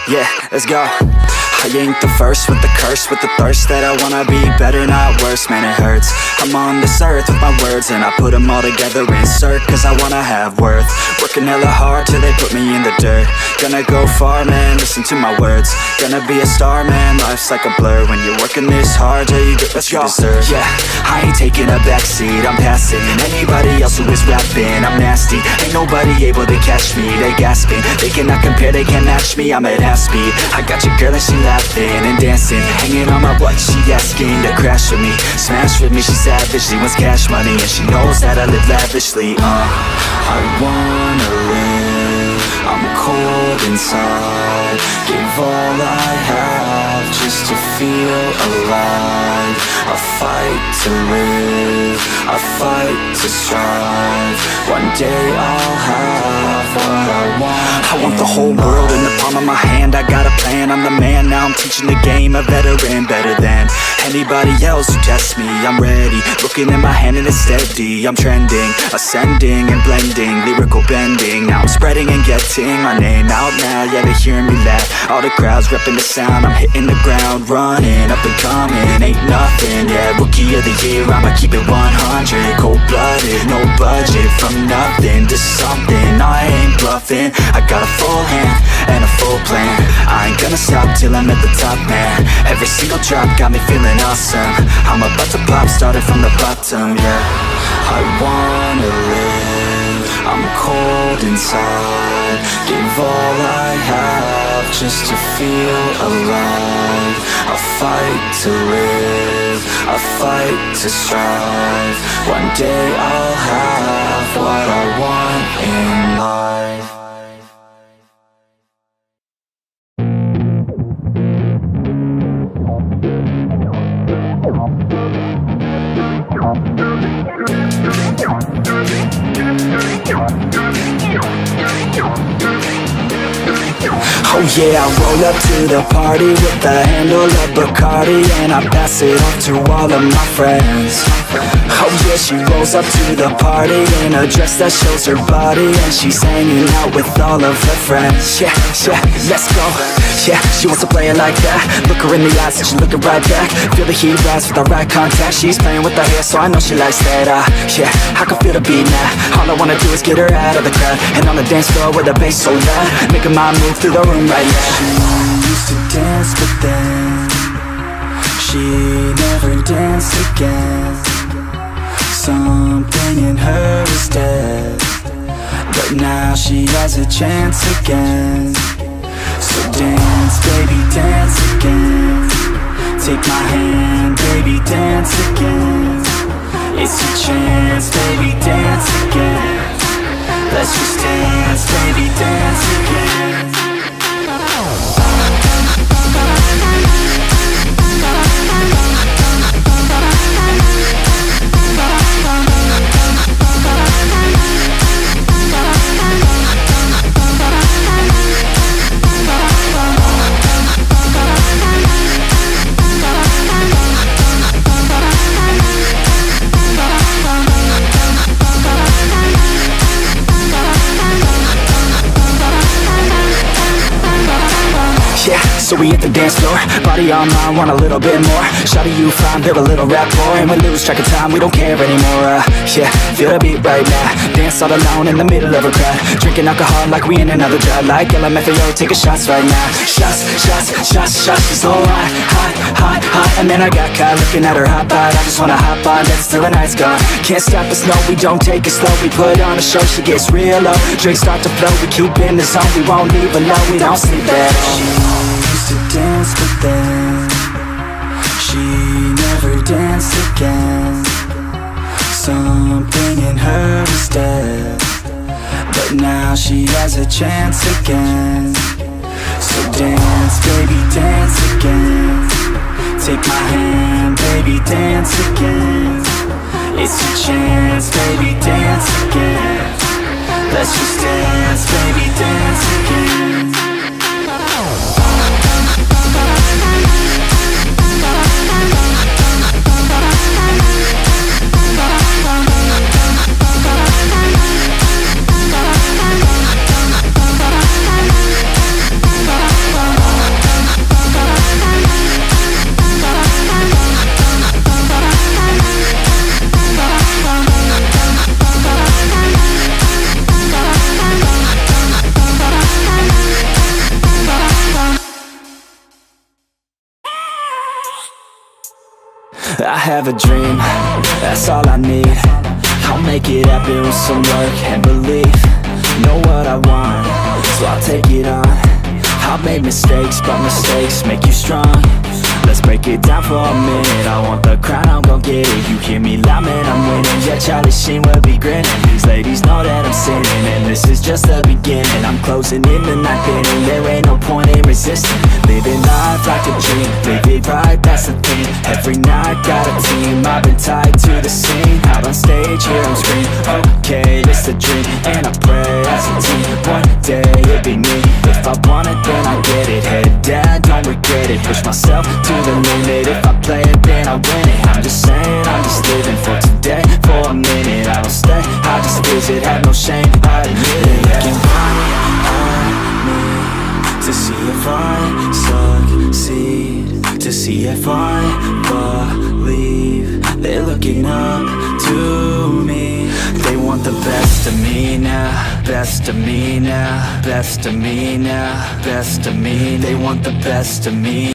Yeah, let's go. I ain't the first with the curse, with the thirst that I wanna be better, not worse, man it hurts. I'm on this earth with my words and I put them all together, insert, cause I wanna have worth. Working hella hard till they put me in the dirt. Gonna go far, man, listen to my words. Gonna be a star, man, life's like a blur. When you're working this hard till you get what you deserve. Yeah, I ain't taking a backseat, I'm passing anybody else who is rapping. I'm nasty, ain't nobody able to catch me. They gasping, they cannot compare, they can't match me. I'm at half speed, I got your girl and she laughing and dancing, hanging on my butt, she asking to crash with me, smash with me, she savage, she wants cash money, and she knows that I live lavishly. I wanna live, I'm cold inside, give all I have just to feel alive. I fight to live, I fight to strive, one day I'll have what I want. I want the whole world in the palm of my hand, I got a plan, I'm the man, now I'm teaching the game, a veteran, better than anybody else who tests me. I'm ready, looking at my hand and it's steady, I'm trending, ascending and blending, lyrical bending, now I'm spreading and getting my name out now, yeah they hearing me laugh, all the crowds repping the sound, I'm hitting the ground, running, up and coming, ain't nothing, yeah, rookie of the year, I'ma keep it 100, cold-blooded, no budget, from nothing to something, I ain't bluffing, I got a full hand and a full plan, I ain't gonna stop till I'm at the top, man, every single drop got me feeling awesome, I'm about to pop, started from the bottom, yeah, I wanna live, I'm cold inside, give all I have just to feel alive, I fight to live, I fight to strive, one day I'll have what I want in life. Oh yeah, I roll up to the party with the handle of Bacardi, and I pass it off to all of my friends. Oh yeah, she rolls up to the party in a dress that shows her body, and she's hanging out with all of her friends. Yeah, yeah, let's go. Yeah, she wants to play it like that. Look her in the eyes and she's looking right back. Feel the heat rise with the right contact. She's playing with her hair, so I know she likes that. Yeah, I can feel the beat now. All I wanna do is get her out of the crowd, and on the dance floor with the bass so loud, making my move through the room right now. She used to dance, but then she never danced again. Something in her is dead, but now she has a chance again. So dance, baby, dance again. Take my hand, baby, dance again. It's your chance, baby, dance again. Let's just dance, baby, dance again. So we hit the dance floor, body on mine, want a little bit more. Shawty, you fine, build a little rapport, and we lose track of time, we don't care anymore. Yeah, feel the beat right now. Dance all alone in the middle of a crowd, drinking alcohol like we in another drought. Like LMFAO, taking shots right now. Shots, shots, shots, shots. She's so hot, hot, hot, hot. And then I got caught looking at her hot bod. I just wanna hop on, dance till the night's gone. Can't stop us, no, we don't take it slow. We put on a show, she gets real low. Drinks start to flow, we keep in the zone. We won't leave alone, we don't sleep at all. To dance, but then she never danced again. Something in her is dead, but now she has a chance again. So dance, baby, dance again. Take my hand, baby, dance again. It's your chance, baby, dance again. Let's just dance, baby, dance again. have a dream, that's all I need. I'll make it happen with some work and belief. Know what I want, so I'll take it on. I've made mistakes, but mistakes make you strong. Let's break it down for a minute. I want the crown, I'm gon' get it. You hear me loud, man, I'm winning. Yeah, Charlie Sheen will be grinning. These ladies know that I'm sinning, and this is just the beginning. I'm closing in the ninth inning. There ain't no point in resisting. Living life like a dream, live it right, that's the thing. Every night, got a team, I've been tied to the scene. Out on stage, here I'm screaming, okay, this a dream. And I pray as a team, one day it'll be me. If I want it, then I get it. Head down, don't regret it. Push myself to the limit. If I play it, then I win it. I'm just saying, I'm just living for today. For a minute, I don't stay, I just visit. Have no shame, I admit it. Looking right at me to see if I succeed, to see if I believe. They're looking up to me. They want the best of me now, best of me now, best of me now, best of me. They want the best of me.